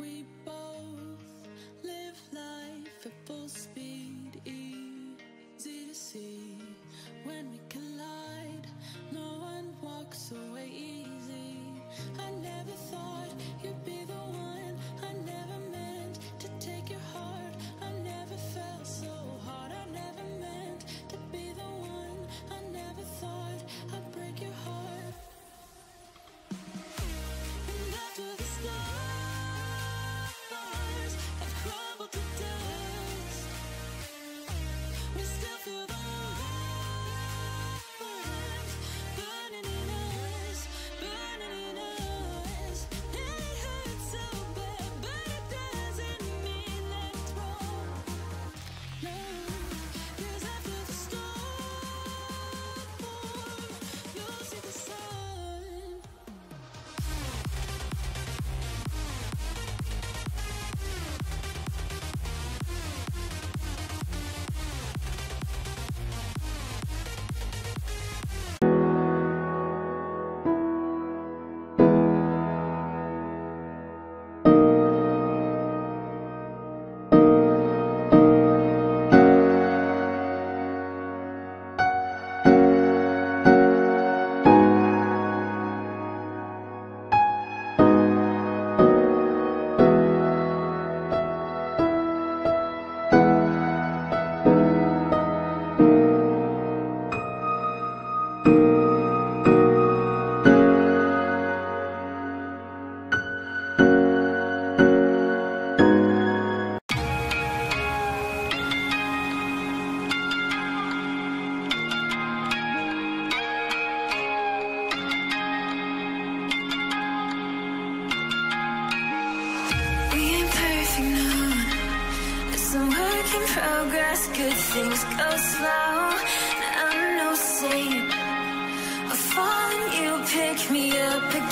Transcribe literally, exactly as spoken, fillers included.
We both live life at full speed, easy to see. When we collide, no one walks away easy. I never thought you'd be the one. I never meant to take your heart. I never felt so hard. I never meant to be the one. I never thought I'd break your heart. And after the stars have crumbled to dust, we still feel the warmth burning in us, burning in us. And it hurts so bad, but it doesn't mean that it's wrong. No, 'cause after the storm, you'll see the sun. We ain't perfect, no. It's a work in progress. Good things go slow. I'm no saint. I fall and you pick me up again.